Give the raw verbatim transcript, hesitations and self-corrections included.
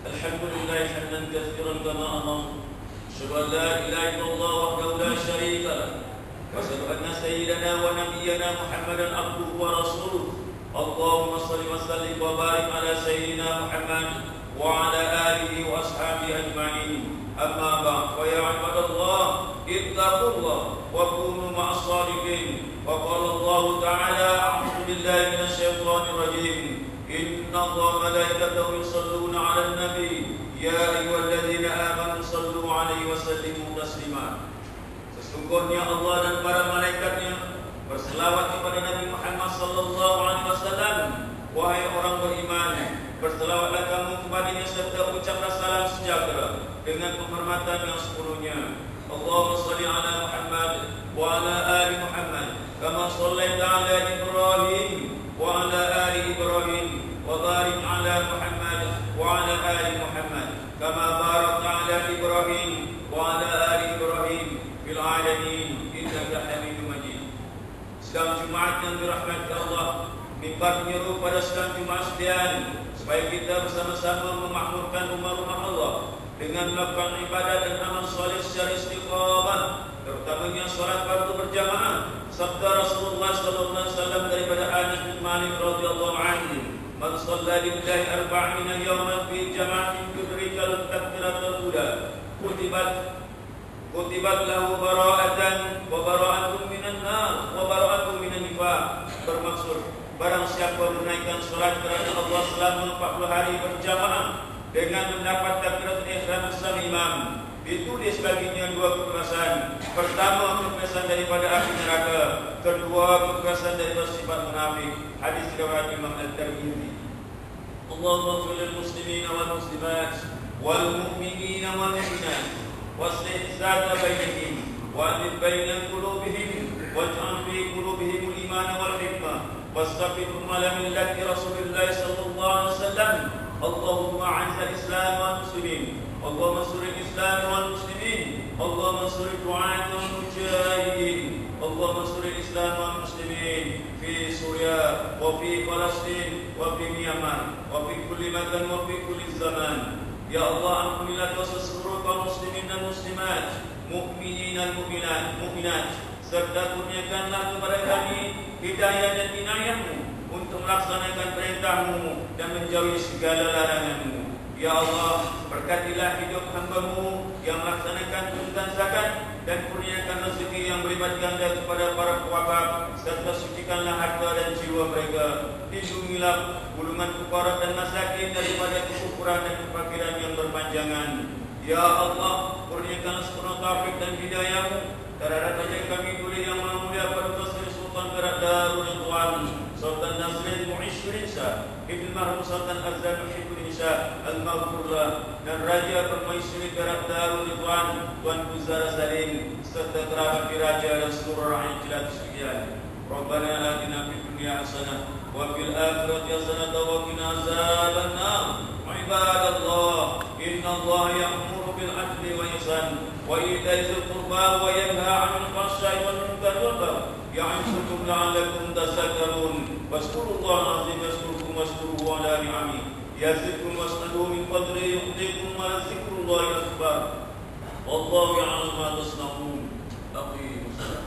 الحمد لله حمدا كثيرا كما أمر. أشهد أن لا إله إلا الله وحده لا شريك له، وأشهد أن سيدنا ونبينا محمدا عبده ورسوله. اللهم صل وسلم وبارك على سيدنا محمد وعلى آله وأصحابه أجمعين. أما بعد، فيا عباد الله اتقوا الله وكونوا مع الصادقين. وقال الله تعالى: أعوذ بالله من الشيطان الرجيم، إن الله وملائكته يصلون على النبي يا أيها الذين آمنوا صلوا عليه وسلموا تسليما. Sesungguhnya Allah dan para malaikatnya berselawat kepada Nabi Muhammad sallallahu alaihi wasallam. Wahai orang beriman, berselawatlah kamu kepadanya serta ucaplah salam sejahtera dengan penghormatan yang sepenuhnya. Allahumma shalli ala Muhammad wa ala ali Muhammad kama shallaita ala Ibrahim wa ala ali Ibrahim wa barik ala Muhammad wa ala ali Muhammad kama barakta ala Ibrahim wa ala ali Ibrahim fil alamin innaka Hamidum Majid. Sedang Jumaat yang dirahmati Allah, mimbar menyeru pada sedang Jumaat sekalian supaya kita bersama-sama memakmurkan rumah-rumah Allah dengan melakukan ibadah dan amal soleh secara istiqamah, terutamanya solat fardu berjamaah. Sabda Rasulullah sallallahu alaihi wasallam daripada Anas bin Malik radhiyallahu anhu, "Man shalla lillahi arba'ina yawman fi jama'atin tudrikal takbiratul ula, kutibat kutibat lahu bara'atan wa bara'atun minan nar wa bara'atun minan nifaq." Bermaksud, barang siapa menunaikan solat kerana Allah selama empat puluh hari berjamaah dengan mendapat takbiratul ihram bersama imam, ditulis baginya dua kekerasan. Pertama, kekerasan daripada api neraka. Kedua, kekerasan daripada sifat munafik. Hadis riwayat Imam Al-Tirmidzi. Allahumma ighfir lil muslimina wal muslimat wal mu'minina wal mu'minat waslih zata bainihim wa alif baina qulubihim waj'al fi qulubihim al-iman wal hikmah wastaqim ala millati Rasulillah sallallahu alaihi wasallam. Allahumma a'izz al-islam wal muslimin, Allahumma ansur al-islam wal muslimin, Allahumma ansur du'at wal mujahidin, Allahumma ansur al-islam wal muslimin fi Suria wa fi Palestin wa fi Myanmar wa fi kulli makan wa fi kulli zaman. Ya Allah, ampunilah dosa seluruh kaum muslimin dan muslimat, mukminin dan mukminat, mukminat, serta kurniakanlah kepada kami hidayah dan inayah-Mu untuk melaksanakan perintah-Mu dan menjauhi segala larangan-Mu. Ya Allah, berkatilah hidup hamba-Mu yang melaksanakan tuntutan zakat dan kurniakan rezeki yang berlipat ganda kepada para pewabak, serta sucikanlah harta dan jiwa mereka. Lindungilah golongan fuqara dan masakin daripada kekufuran dan kefakiran yang berpanjangan. Ya Allah, kurniakan sepenuh taufik dan hidayah-Mu terhadap raja kami Duli yang mulia Paduka Seri Sultan Perak Darul Ridwan Sultan Nazrin Muiz Indonesia, Ibn Mahrum Sultan Azhar Muhyiddin Indonesia Al-Maghfurlah, dan Raja Permaisuri Perak Darul Ridwan Tuan Puzara Salim, serta kerabat diraja dan seluruh rakyat jelata sekalian. Rabbana atina fid dunya hasanah wa fil akhirati hasanah wa qina azabannar. Ibadallah, innallaha ya'muru bil 'adli wal ihsan wa ita'i dzil qurba wa yanha 'anil fahsya'i wal munkari wal baghi ya'izukum la'allakum tadhakkarun. Wazkurullaha azim yazkurkum wazkuruhu 'ala ni'amihi yazidkum was'aluhu min fadlihi yu'tikum wa dzikrullahi akbar. Wallahu ya'lamu ma tasna'un. Aqimus salat.